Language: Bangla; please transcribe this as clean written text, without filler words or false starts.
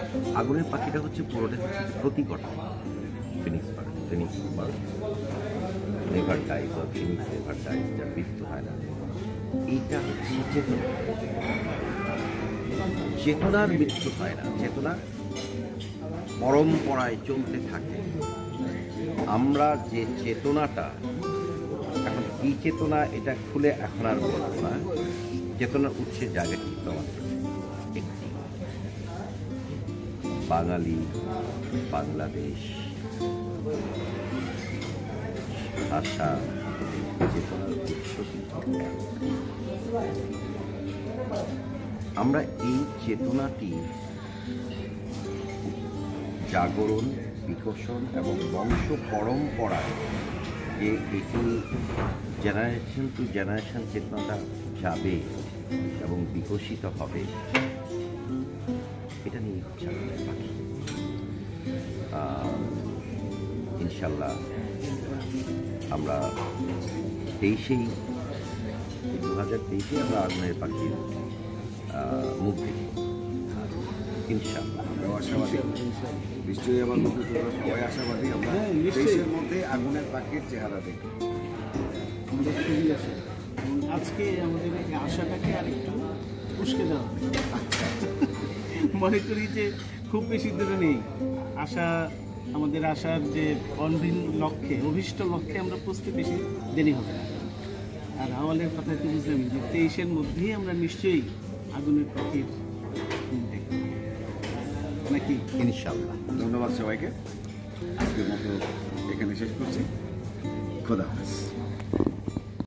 আগুনের পাখিটা হচ্ছে পুরোটা হচ্ছে প্রতিকর্তা, phoenix bird, phoenix bird never dies, or phoenix never dies, যার মৃত্যু হয় না। এইটা হচ্ছে চেতনা, চেতনার মৃত্যু হয় না, চেতনা পরম্পরায় চলতে থাকে। আমরা যে চেতনাটা এখন, এই চেতনা এটা খুলে এখন আর বলবো না, চেতনার উৎসের জায়গাটি তোমার একটি বাঙালি, বাংলাদেশ ভাষা চেতনার উৎস। আমরা এই চেতনাটি জাগরণ, বিকশন এবং বংশ পরম্পরায় যে এটি জেনারেশন টু জেনারেশন চেতনাটা যাবে এবং বিকশিত হবে, এটা নিয়ে হচ্ছে আমাদের পাখি। ইনশাল্লাহ আমরা 2023 আমরা আগুনের পাখির মুখ দেখব ইনশাল্লাহ। আশাবাদী, নিশ্চয়ই আমার মধ্যে সবাই আশাবাদী। আমরা 23-এর মধ্যে আগুনের পাখির চেহারা দেখব, আমাদের খুবই আশা। আজকে আমাদের এই আশাটাকে আরেকটু উস্কে দেওয়া মনে করি যে খুব বেশি দূরে নেই আশা। আমাদের আশার যে লক্ষ্যে, অভিষ্ট লক্ষ্যে আমরা পৌঁছতে বেশি দেরি হবে না। আর আওয়ালের কথা তো বুঝলাম যে 23-এর মধ্যেই আমরা নিশ্চয়ই আগুনের পাখির দেখব নাকি, ইনশাল্লাহ। ধন্যবাদ সবাইকে। আজকের মতো এখানে শেষ করছি। খোদা হাফেজ।